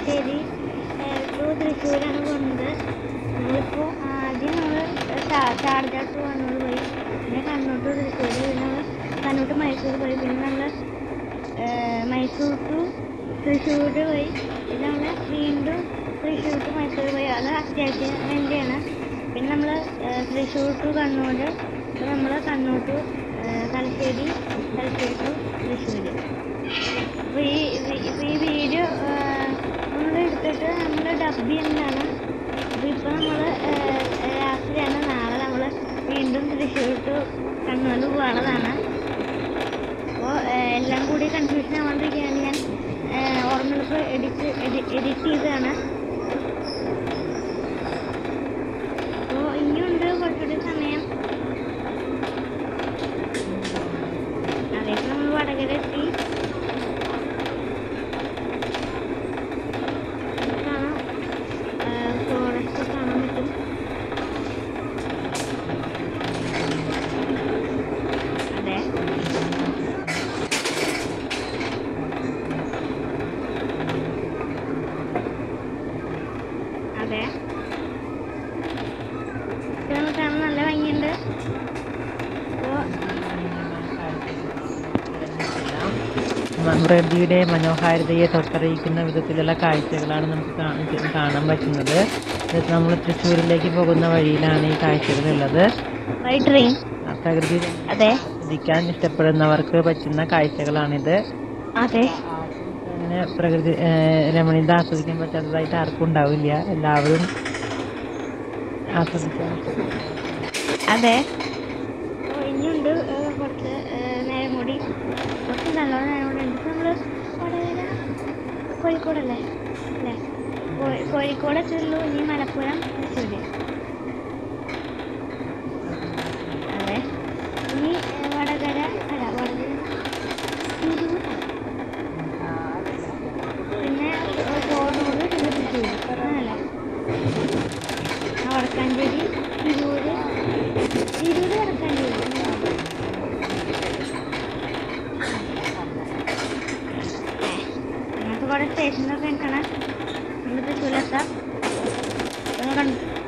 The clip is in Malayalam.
തലശ്ശേരി ടു തൃശ്ശൂരാണ് പോകുന്നത്. നമ്മളിപ്പോൾ ആദ്യം നമ്മൾ ചാർജാട്ട് കണ്ണൂർ പോയി, പിന്നെ കണ്ണൂർ ടു തൃശ്ശൂർ, പിന്നെ നമ്മൾ കണ്ണൂർ ടു മൈസൂർ പോയി, പിന്നെ നമ്മൾ മൈസൂർ ടു തൃശ്ശൂർ പോയി, പിന്നെ നമ്മൾ വീണ്ടും തൃശ്ശൂർ ടു മൈസൂർ പോയി. അത് അത്യാവശ്യം വേണ്ടിയാണ്. പിന്നെ നമ്മൾ തൃശ്ശൂർ ടു കണ്ണൂർ, അപ്പോൾ നമ്മൾ കണ്ണൂർ ടു തലശ്ശേരി ടു തൃശ്ശൂർ. അപ്പോൾ ഈ വീഡിയോ നമ്മൾ എടുത്തിട്ട് നമ്മൾ ഡബ് ചെയ്യുന്നതാണ്. അപ്പോൾ ഇപ്പോൾ നമ്മൾ രാത്രിയാണ്. നാളെ നമ്മൾ വീണ്ടും തൃശ്ശൂർ ടു കണ്ണൂർ പോകാനുള്ളതാണ്. അപ്പോൾ എല്ലാം കൂടി കൺഫ്യൂഷൻ ആവാണ്ടിരിക്കുകയാണ്. ഞാൻ ഓർമ്മയിലിപ്പോൾ എഡിറ്റ് ചെയ്തതാണ്. അപ്പോൾ ഇനിയുണ്ട് കുറച്ചുകൂടി സമയം. അതേപോലെ നമ്മൾ വടകര എത്തി. ഫോറസ്റ്റ് കാണാൻ പറ്റും. അതെ, അതെ, കാണാൻ നല്ല ഭംഗിയുണ്ട്. പ്രകൃതിയുടെ മനോഹാരിതയെ തൊട്ടറിയിക്കുന്ന വിധത്തിലുള്ള കാഴ്ചകളാണ് നമുക്ക് കാണാൻ പറ്റുന്നത്. നമ്മൾ തൃശ്ശൂരിലേക്ക് പോകുന്ന വഴിയിലാണ് ഈ കാഴ്ചകളുള്ളത്. പ്രകൃതി ആസ്വദിക്കാൻ ഇഷ്ടപ്പെടുന്നവർക്ക് പറ്റുന്ന കാഴ്ചകളാണിത്. അതെ, അങ്ങനെ പ്രകൃതി രമണീയത ആസ്വദിക്കാൻ പറ്റാത്തതായിട്ട് ആർക്കും ഉണ്ടാവില്ല. എല്ലാവരും ആസ്വദിക്കാൻ ഇഷ്ടപ്പെടുന്നു. അതെ. ഇനിയുണ്ട് കുറച്ച് നേരം കൂടി, കുറച്ച് നല്ലോണം നേരം കൂടി ഉണ്ട്. നമ്മൾ വടകര കോഴിക്കോടല്ലേ അല്ലേ? കോഴിക്കോട് എത്തുള്ളൂ. ഇനി മലപ്പുറം തൃശ്ശൂർ. അതെ, ഇനി വടകര പിന്നെ കോടൂർ, പിന്നെ തൃശ്ശൂർ അല്ലേ? വടക്കാഞ്ചേരി, തിരൂർ വടക്കാഞ്ചേരി. അങ്ങനത്തെ കുറേ സ്റ്റേഷനൊക്കെ കാണാൻ നമ്മൾ തൃശ്ശൂരെത്താം.